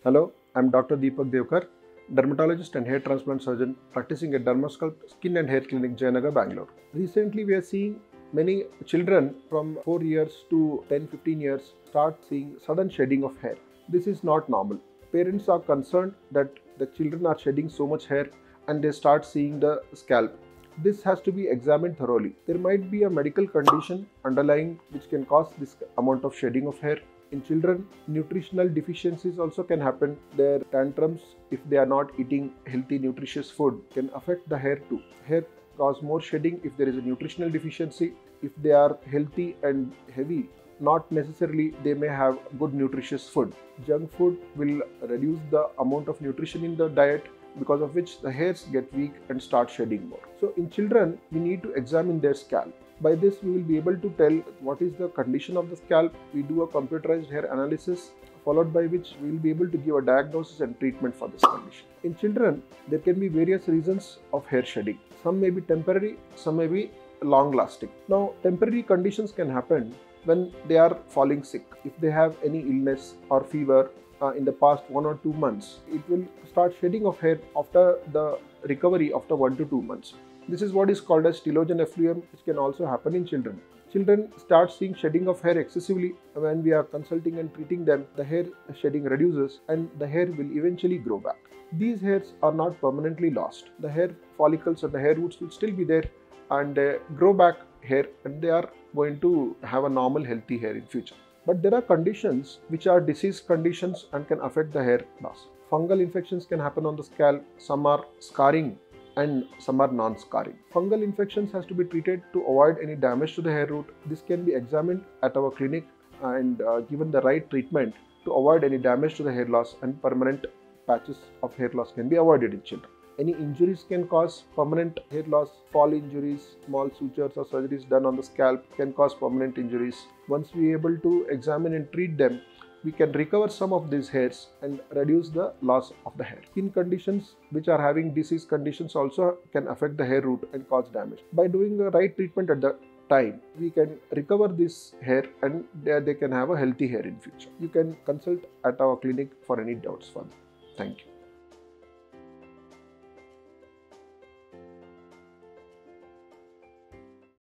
Hello, I'm Dr. Deepak Devakar, dermatologist and hair transplant surgeon practicing at Dermasculpt Skin and Hair Clinic, Jayanagar, Bengaluru. Recently, we are seeing many children from 4 years to 10-15 years start seeing sudden shedding of hair. This is not normal. Parents are concerned that the children are shedding so much hair and they start seeing the scalp. This has to be examined thoroughly. There might be a medical condition underlying which can cause this amount of shedding of hair. In children, nutritional deficiencies also can happen. Their tantrums, if they are not eating healthy nutritious food, can affect the hair too. Hair cause more shedding if there is a nutritional deficiency. If they are healthy and heavy, not necessarily they may have good nutritious food. Junk food will reduce the amount of nutrition in the diet, because of which the hairs get weak and start shedding more. So in children, we need to examine their scalp. By this, we will be able to tell what is the condition of the scalp. We do a computerized hair analysis, followed by which we will be able to give a diagnosis and treatment for this condition. In children, there can be various reasons of hair shedding. Some may be temporary, some may be long lasting. Now, temporary conditions can happen when they are falling sick. If they have any illness or fever in the past 1 or 2 months, it will start shedding of hair after the recovery after 1 to 2 months. This is what is called as telogen effluvium, which can also happen in children. Children start seeing shedding of hair excessively. When we are consulting and treating them, the hair shedding reduces and the hair will eventually grow back. These hairs are not permanently lost. The hair follicles and the hair roots will still be there and grow back hair, and they are going to have a normal healthy hair in future. But there are conditions which are disease conditions and can affect the hair loss. Fungal infections can happen on the scalp. Some are scarring and some are non-scarring. Fungal infections has to be treated to avoid any damage to the hair root. This can be examined at our clinic and given the right treatment to avoid any damage to the hair loss, and permanent patches of hair loss can be avoided in children. Any injuries can cause permanent hair loss. Fall injuries, small sutures or surgeries done on the scalp can cause permanent injuries. Once we are able to examine and treat them, we can recover some of these hairs and reduce the loss of the hair. Skin conditions which are having disease conditions also can affect the hair root and cause damage. By doing the right treatment at the time, we can recover this hair and they can have a healthy hair in future. You can consult at our clinic for any doubts further. Thank you.